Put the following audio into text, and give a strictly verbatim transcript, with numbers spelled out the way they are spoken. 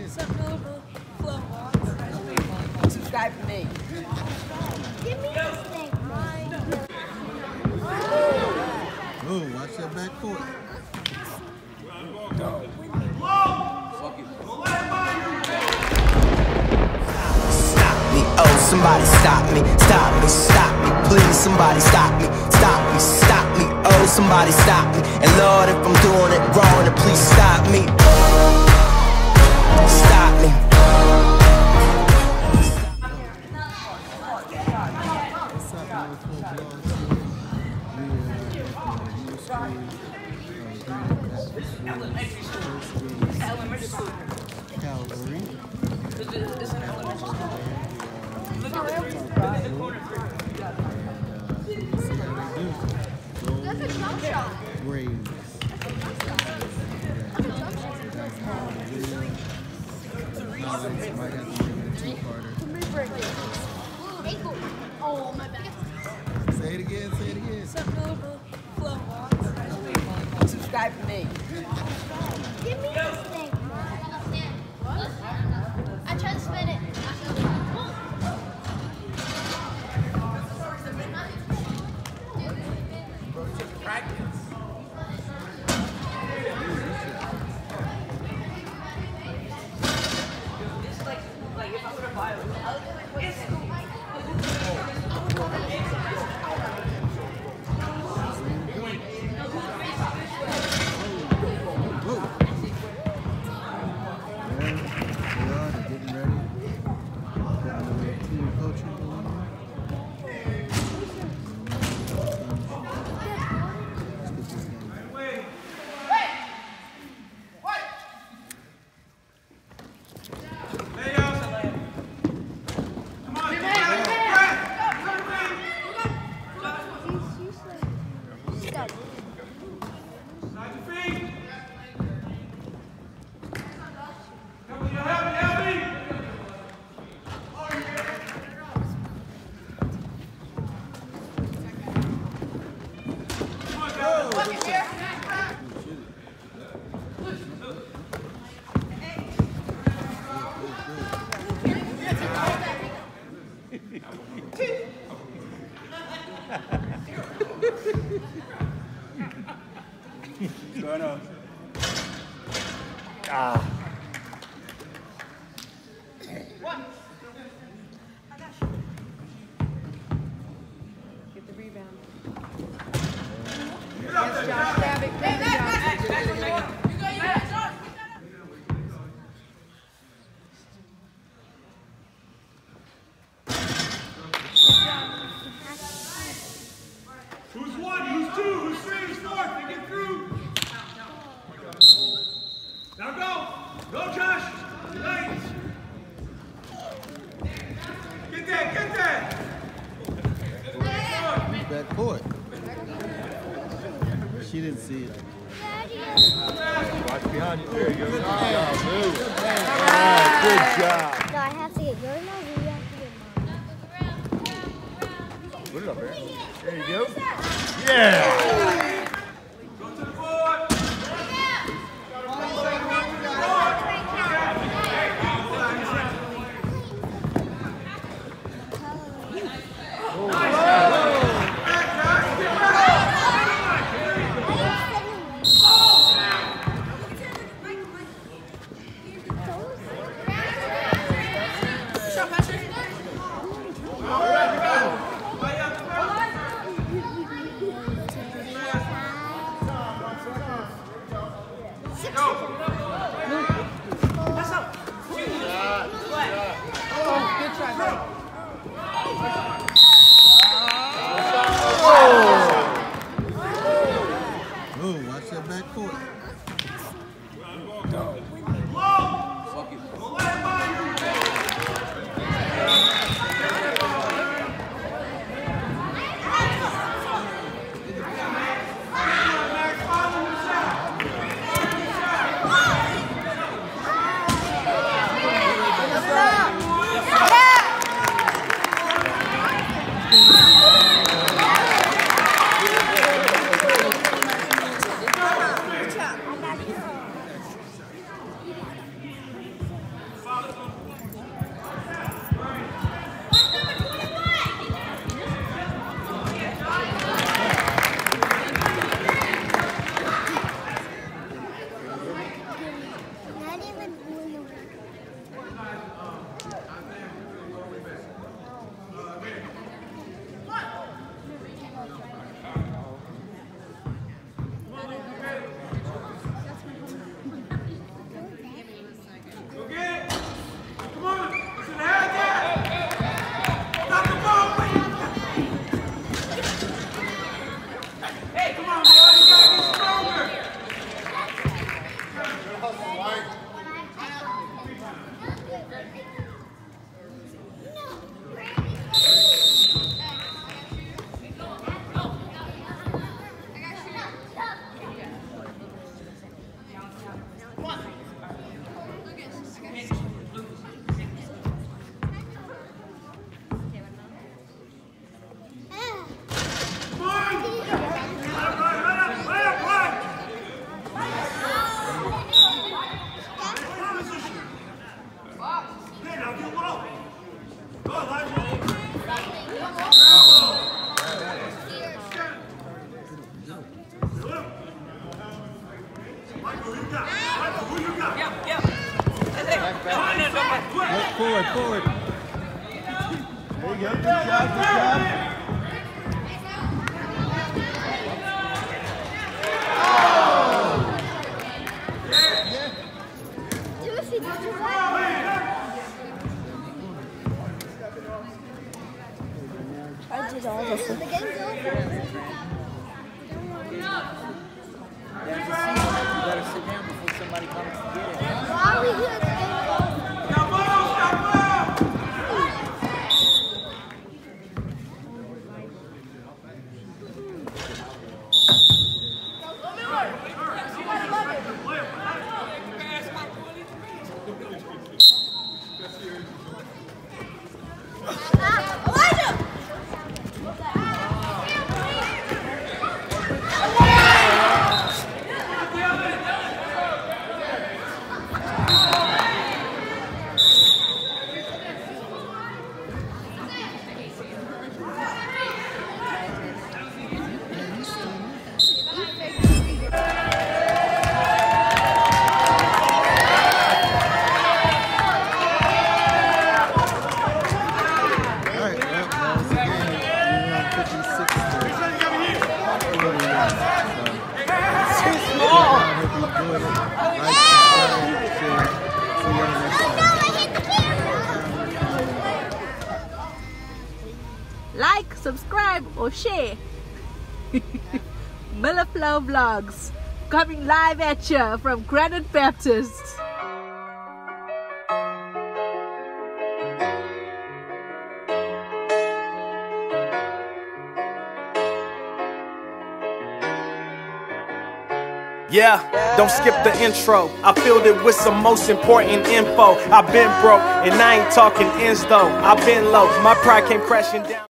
Subscribe to me. Give me this thing. Oh, watch that back court. Stop me, oh, somebody stop me, stop me, stop me, please, somebody stop me, stop me, stop me, oh, somebody stop me, and Lord, if I'm doing it wrong, then please stop me, stop me. Calvary. That's a jump shot. Braves. That's a jump shot. Highlights might have to give it a two-parter. Oh, my bad. Say it again, say it again. Subscribe to me. Give me this thing. I tried to spin it. Going on. Ah. Get the rebound. Yes, Josh. Grab it. Grab it, Josh. Who's one? Who's two? Who's three? Who's four? They get through. Now go. Go, Josh. Right. Get that. Get that. Who's back court? She didn't see it. Watch behind you. There you go. Good job. Move. Good job. Do I have to get your nose or you have to get mine? Put it up there. There you go. Yeah. Go to the board. Oh, watch that back court. Look forward, forward. There you go. Good job, good job. I did all this. The game's over. You better sit down before somebody comes to get it. Why are we here? Like, subscribe, or share. Miller Flow Vlogs coming live at you from Granite Baptist. Yeah, don't skip the intro. I filled it with some most important info. I've been broke and I ain't talking ends though. I've been low, my pride came crashing down.